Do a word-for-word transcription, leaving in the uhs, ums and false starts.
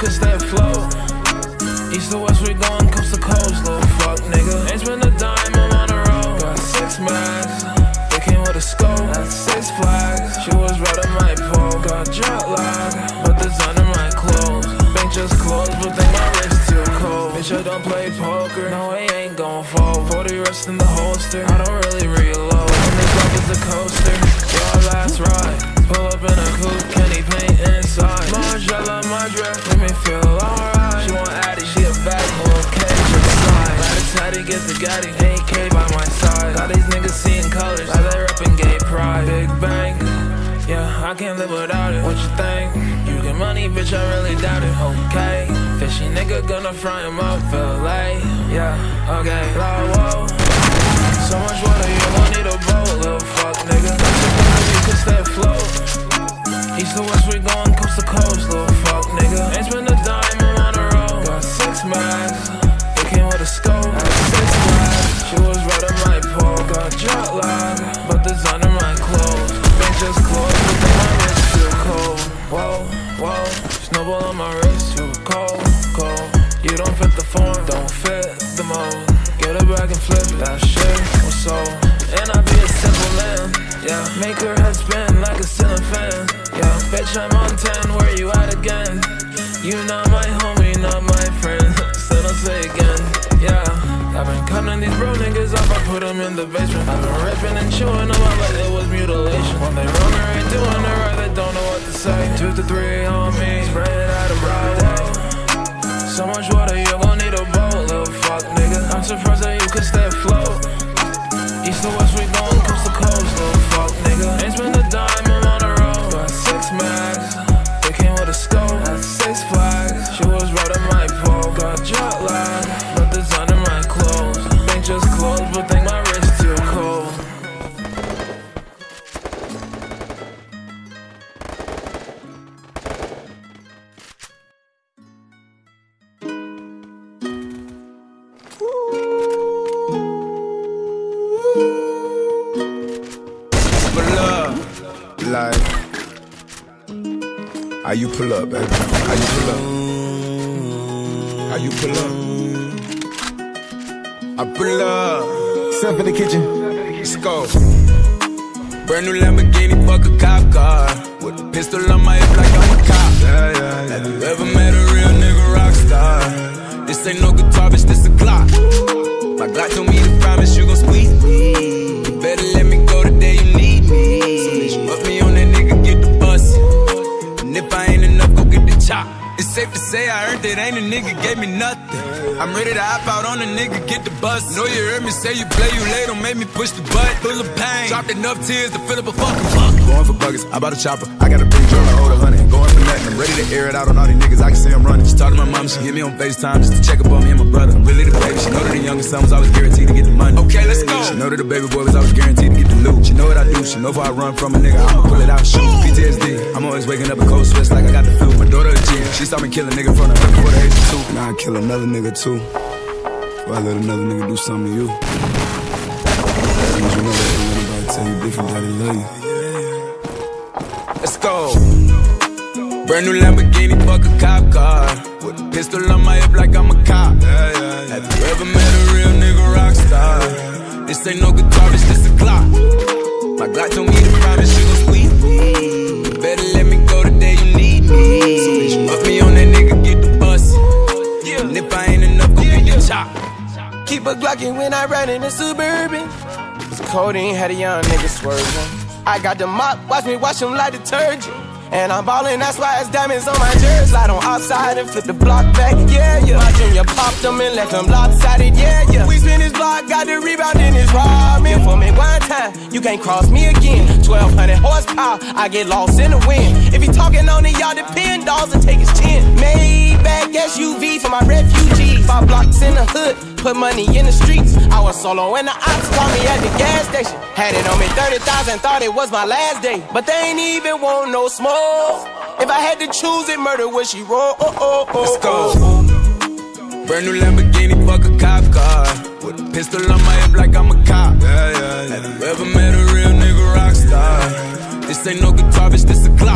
can stay afloat. East to west, we going coast to coast, little fuck nigga. Ain't spend a dime, I'm on the road. Got six mags, they came with a scope. That's six flags, she was right on my pole. Got jet lag, but designer my clothes. Bank just closed, but think my wrist too cold. Bitch, I don't play poker, no, he ain't gon' fold. forty rest in the holster, I don't really reload. And this love is a coaster, your last ride. Pull up in a coupe, Kenny paint inside. Margiela, my dress, make me feel alright. She want Addy, she a bad little cage inside. Latty get the Gaddy, A K by my side. Got these niggas seeing colors, how they reppin' gay pride. Big bang, yeah, I can't live without it. What you think? You get money, bitch, I really doubt it. Okay, fishy nigga gonna fry him up, feel late. Yeah, okay, like, whoa. So much water, you won't need a boat, little fuck nigga. You can stay afloat. East to west, we going coast to coast, little fuck nigga. Ain't spend a dime, I'm on the road. Got six mags, they came with a scope. Had six flags, she was right on my pole. Got jet lag, but designer my clothes. Bank just closed, but think my wrist too cold. Whoa, whoa, snowball on my wrist, too cold, cold. You don't fit the form, don't fit the mold. Get it back and flip that shit was sold. And I be a simple man, yeah. Make her head spin like a ceiling fan, yeah. Bitch, I'm on ten, where you at again? You not my homie, not my friend. Still don't say again, yeah. I've been cutting these bro niggas off, I put them in the basement. I've been ripping and chewing them up like it was mutilation. When they wrong or ain't doing it right, they don't know what to say. Two to three on me, spray it out of Broadway. So much water, you gon' need a boat, little fuck nigga. I'm surprised that you can stay afloat. East to west, we going coast to coast, little fuck nigga. Ain't spend a dime, I'm on the road. Got six mags, they came with a scope. Had six flags, she was right on my pole. Got jet lag, but designer my clothes. Bank just closed, but think my wrist too cold. Like, how you pull up, baby? How you pull up? How you pull up? I pull up. Step in the kitchen. Let's go. Brand new Lamborghini, fuck a cop car. With a pistol on my hip like I'm a cop. Yeah, yeah, yeah. Have you ever met a real nigga rock star? This ain't no guitar, bitch, this a Glock. My Glock told me to promise you gon' squeeze me. You better let me go the day you need me. Put me on that nigga, get the bus. And if I ain't enough, go get the chop. It's safe to say I earned it, ain't a nigga gave me nothing. I'm ready to hop out on a nigga, get the bus. Know you heard me say you play, you late, don't make me push the butt. Full of pain, dropped enough tears to fill up a fucking fuck. Going for buggers, I bought a chopper. I got a big drum, I hold a hundred. Going for nothing, I'm ready to air it out on all these niggas, I can see I'm running. She talked to my mom, she hit me on FaceTime just to check up on me and my brother. I'm really the baby, she know that the youngest son was always guaranteed to get the money. Okay, let's go. She know that the baby boy was always guaranteed to get the loot. She know what I do, she know if I run from a nigga, I'ma pull it out, shoot. P T S D, I'm always waking up in cold sweats like I got the flu. My daughter a G, she saw me kill a nigga from the hood before the age of two. Now I kill another nigga too. Or I let another nigga do something to you. Cause you know that ain't anybody tell you different that they love you. Let's go. Brand new Lamborghini, fuck a cop car. With a pistol on my hip like I'm a cop. Yeah, yeah, yeah. Have you ever met a real nigga rock star? This ain't no guitar, bitch, this a Glock. My Glock told me to promise you gon' squeeze me. You better let me go the day you need me. So bitch, put me on that nigga, get the bus. Yeah. And if I ain't enough, go get the chop. Keep a Glockin' when I ride in the Suburban. It's codeine, had a young nigga swerving. I got the mop, watch me wash him like detergent. And I'm ballin', that's why it's diamonds on my jersey. Slide on outside and flip the block back, yeah, yeah. My junior popped them and left them lopsided, yeah, yeah. We spin his block, got the rebound in his robbing. For me one time, you can't cross me again. twelve hundred horsepower, I get lost in the wind. If he talking on it, y'all depend, dolls and take his chin. Maybach S U V for my refugees. Five blocks in the hood, put money in the streets. I was solo and the ops called me at the gas station. Had it on me thirty thousand, thought it was my last day. But they ain't even want no smoke. If I had to choose it, murder would she roll? Oh, oh, oh, let's go. Brand new Lamborghini, fuck a cop car. With a pistol on my hip like I'm a cop. Yeah, yeah, yeah. Have you ever met a real nigga rock star? This ain't no guitar, bitch, this a Glock.